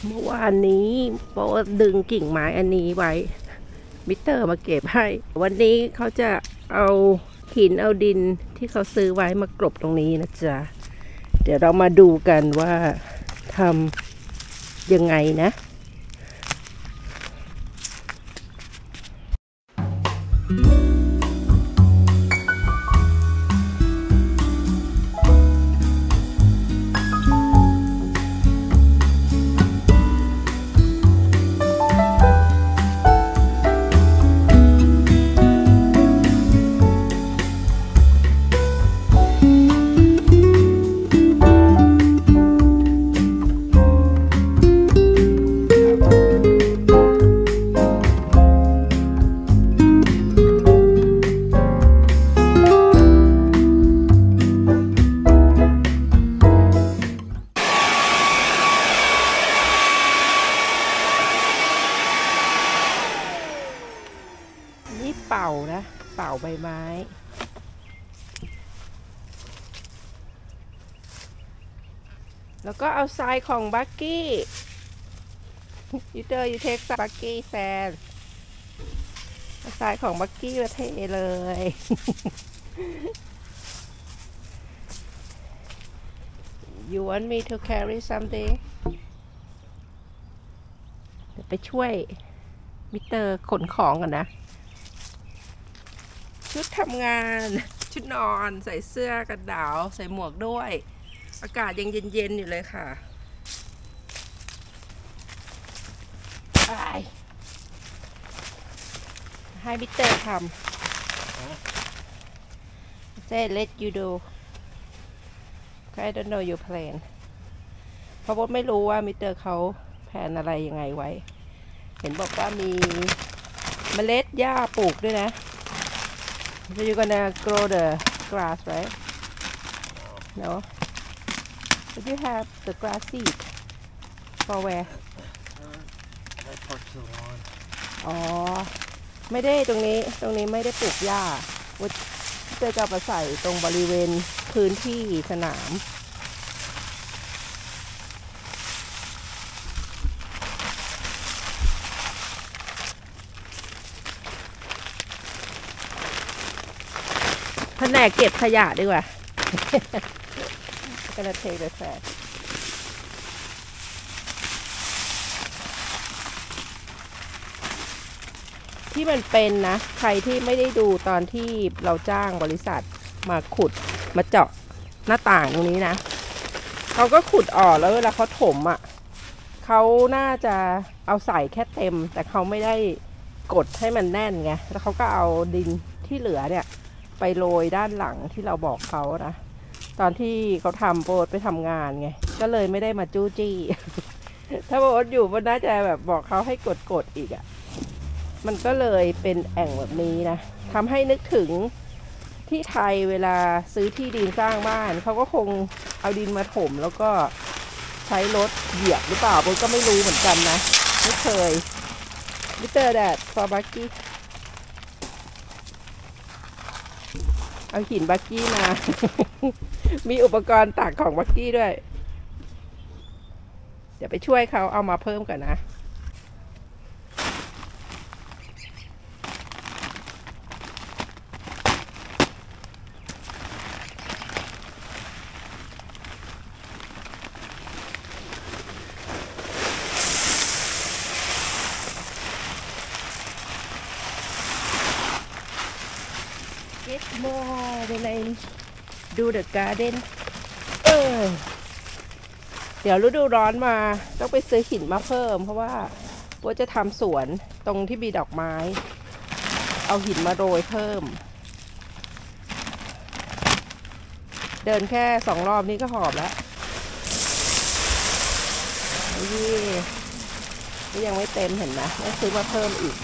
เมื่อวานนี้โป๊ดึงกิ่งไม้อันนี้ไว้มิเตอร์มาเก็บให้วันนี้เขาจะเอาหินเอาดินที่เขาซื้อไว้มากรบตรงนี้นะจ๊ะเดี๋ยวเรามาดูกันว่าทำยังไงนะเป่านะเป่าใบไม้แล้วก็เอาทรายของบักกี้ยูเทคบักกี้แซนเอาทรายของบักกี้มาเทเลย You want me to carry something เดี๋ยวไปช่วยมิสเตอร์ขนของกันนะชุดทำงานชุดนอนใส่เสื้อกันหนาวใส่หมวกด้วยอากาศยังเย็นๆอยู่เลยค่ะให้มิเตอร์ทำsay let you do I don't know your plan เพราะว่าไม่รู้ว่ามิเตอร์เขาแผนอะไรยังไงไว้เห็นบอกว่ามีเมล็ดหญ้าปลูกด้วยนะSo you're gonna grow the grass, right? No. But you have the grass seed. For where? That part's the lawn. อ๋อไม่ได้ตรงนี้ไม่ได้ปลูกหญ้าว่าจะเอาไปใส่ตรงบริเวณพื้นที่สนามแผนกเก็บขยะดีกว่าgonna take the trash ที่มันเป็นนะใครที่ไม่ได้ดูตอนที่เราจ้างบริษัทมาขุดมาเจาะหน้าต่างตรงนี้นะเขาก็ขุดออกแล้วเวลาเขาถมอ่ะเขาน่าจะเอาใส่แค่เต็มแต่เขาไม่ได้กดให้มันแน่นไงแล้วเขาก็เอาดินที่เหลือเนี่ยไปโรยด้านหลังที่เราบอกเขานะตอนที่เขาทำโป๊ไปทำงานไงก็เลยไม่ได้มาจู้จี้ ถ้าโป๊อยู่มันน่าจะแบบบอกเขาให้กดอีกอ่ะมันก็เลยเป็นแอ่งแบบนี้นะทำให้นึกถึงที่ไทยเวลาซื้อที่ดินสร้างบ้านเขาก็คงเอาดินมาถมแล้วก็ใช้รถเหยียบหรือเปล่าโป๊ก็ไม่รู้เหมือนกันนะไม่เคยมิเตอร์แดดฟอร์บักกี้เอาหินบักกี้มา มีอุปกรณ์ตักของบักกี้ด้วยเดี๋ยวไปช่วยเขาเอามาเพิ่มกันนะ Get more when I do the garden เดี๋ยวฤดูร้อนมาต้องไปซื้อหินมาเพิ่มเพราะว่าจะทำสวนตรงที่มีดอกไม้เอาหินมาโรยเพิ่มเดินแค่2 รอบนี้ก็หอบแล้วนี่ยังไม่เต็มเห็นนะต้องซื้อมาเพิ่มอีก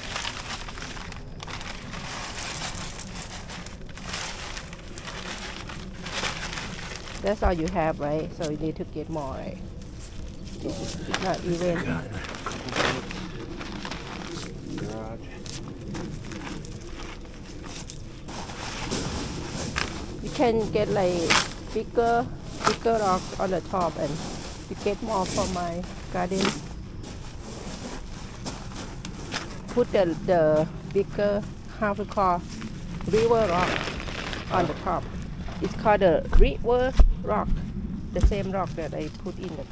That's all you have, right? So you need to get more, right? It's not even. Garage. You can get like bigger rock on the top and you get more for my garden. Put the bigger, how to call, river rock on the top. It's called the river rock, the same rock that I put in the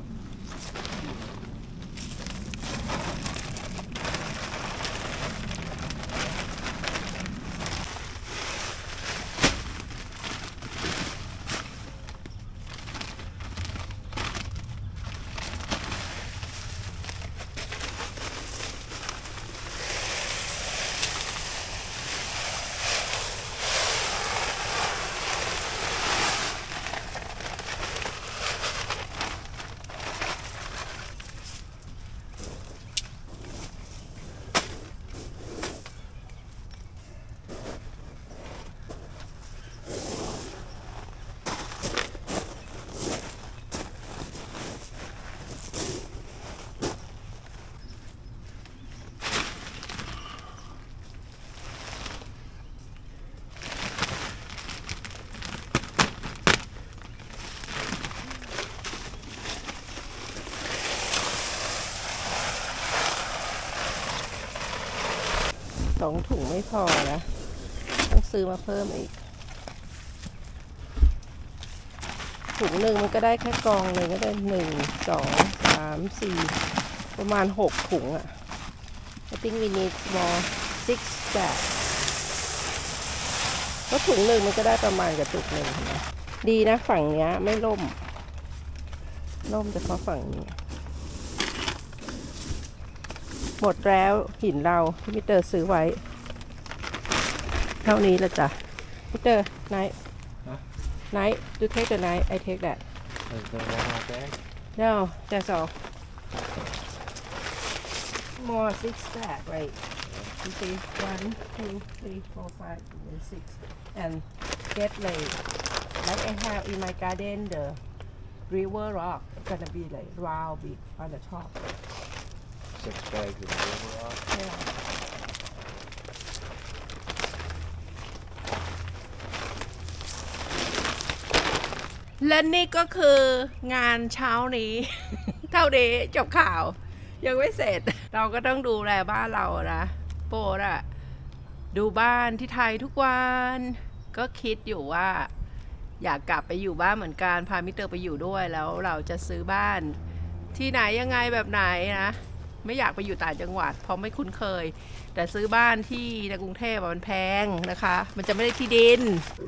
garden.2 ถุงไม่พอนะต้องซื้อมาเพิ่มอีกถุงหนึ่งมันก็ได้แค่กองเลยก็ได้1 2 3 4ประมาณ6 ถุงอะ I think we need more 6 bag เพราะถุงหนึ่งมันก็ได้ประมาณกับถุงหนึ่งนะดีนะฝั่งเนี้ยไม่ล่มเฉพาะฝั่งนี้หมดแล้วหินเราที่มิสเตอร์ซื้อไว้เท่านี้ละจ้ะมิสเตอร์ไนท์do take the knife I take that Is there one more bag? no that's all more 6 bag right you see 1 2 3 4 5 6 and get like I have in my garden the river rock gonna be like round big on the top 6 bags of river rock. yeahและนี่ก็คืองานเช้านี้ เท่านี้จบข่าวยังไม่เสร็จเราก็ต้องดูแลบ้านเรานะโปรดอะดูบ้านที่ไทยทุกวันก็คิดอยู่ว่าอยากกลับไปอยู่บ้านเหมือนกันพามิสเตอร์ไปอยู่ด้วยแล้วเราจะซื้อบ้านที่ไหนยังไงแบบไหนนะไม่อยากไปอยู่ต่างจังหวัดเพราะไม่คุ้นเคยแต่ซื้อบ้านที่ในกรุงเทพมันแพงนะคะมันจะไม่ได้ที่ดิน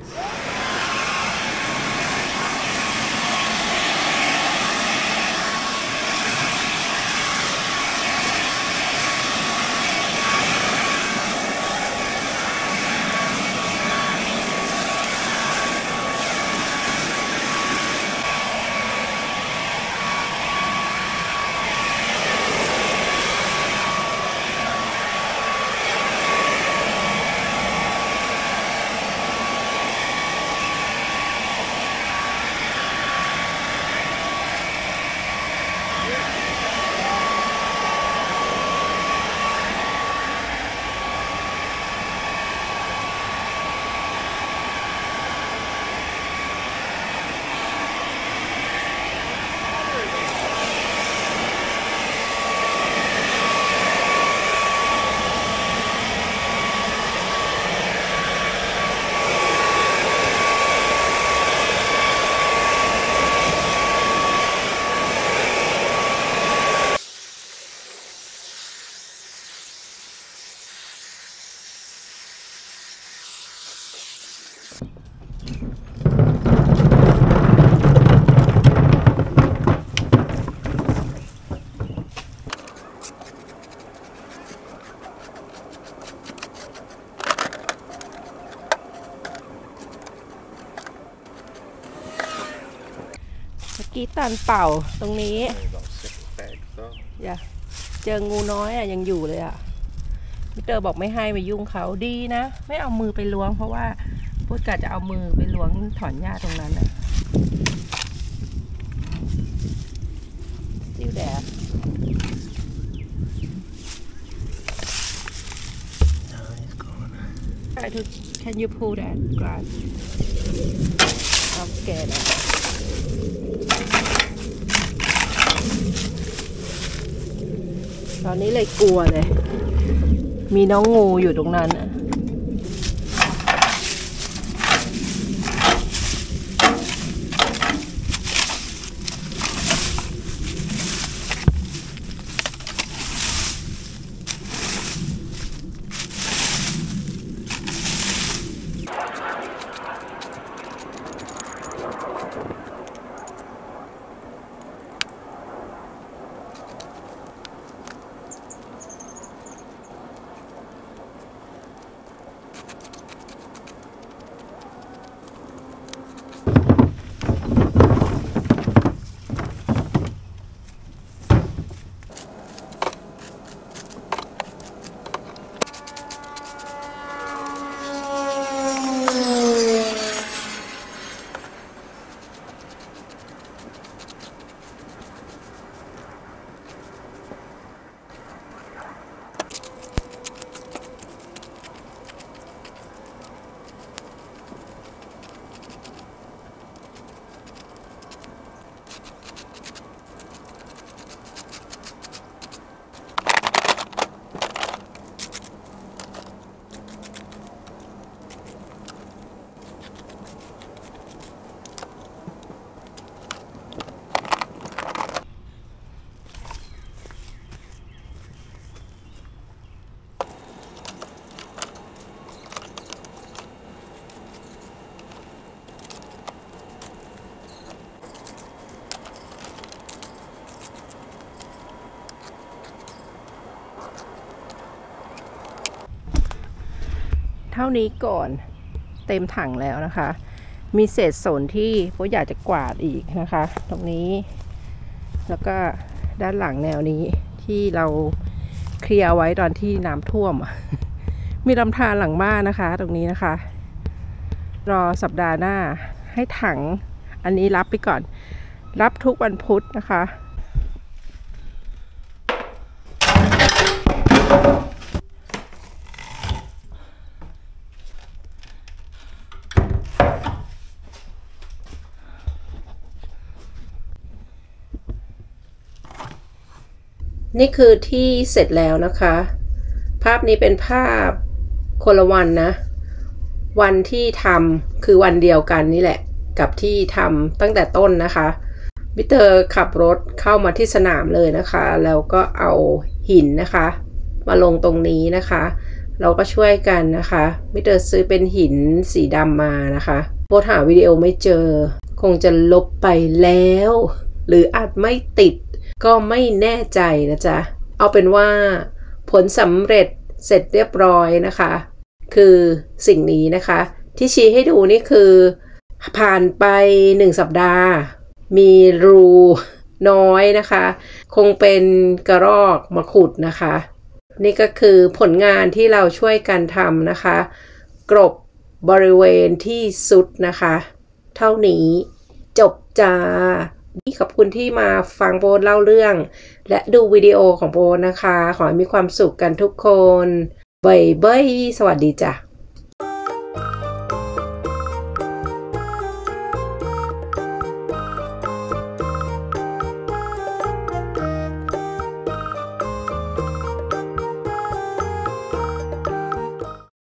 กี้ตันเป่าตรงนี้ About 6 bags though. อย่าเจองูน้อยอ่ะยังอยู่เลยอ่ะมิสเตอร์บอกไม่ให้ไปยุ่งเขาดีนะไม่เอามือไปล้วงเพราะว่าพูดกะจะเอามือไปล้วงถอนหญ้าตรงนั้นอ่ะ Still there No, he's gone. Try to can you pull that grass I'm scared ตอนนี้เลยกลัวเลยมีน้องงูอยู่ตรงนั้นอะเท่านี้ก่อนเต็มถังแล้วนะคะมีเศษโซนที่โบอยากจะกวาดอีกนะคะตรงนี้แล้วก็ด้านหลังแนวนี้ที่เราเคลียร์ไว้ตอนที่น้ำท่วม มีลำธารหลังบ้านนะคะตรงนี้นะคะรอสัปดาห์หน้าให้ถังอันนี้รับไปก่อนรับทุกวันพุธนะคะนี่คือที่เสร็จแล้วนะคะภาพนี้เป็นภาพคนละวันนะวันที่ทำคือวันเดียวกันนี่แหละกับที่ทำตั้งแต่ต้นนะคะมิสเตอร์ขับรถเข้ามาที่สนามเลยนะคะแล้วก็เอาหินนะคะมาลงตรงนี้นะคะเราก็ช่วยกันนะคะมิสเตอร์ซื้อเป็นหินสีดำมานะคะโพสหาวิดีโอไม่เจอคงจะลบไปแล้วหรืออาจไม่ติดก็ไม่แน่ใจนะจ๊ะเอาเป็นว่าผลสำเร็จเสร็จเรียบร้อยนะคะคือสิ่งนี้นะคะที่ชี้ให้ดูนี่คือผ่านไป1 สัปดาห์มีรูน้อยนะคะคงเป็นกระรอกมาขุดนะคะนี่ก็คือผลงานที่เราช่วยกันทำนะคะกลบบริเวณที่สุดนะคะเท่านี้จบจ้าขอบคุณที่มาฟังโบนเล่าเรื่องและดูวิดีโอของโบนนะคะขอให้มีความสุขกันทุกคนบ๊ายบายสวัสดีจ้ะ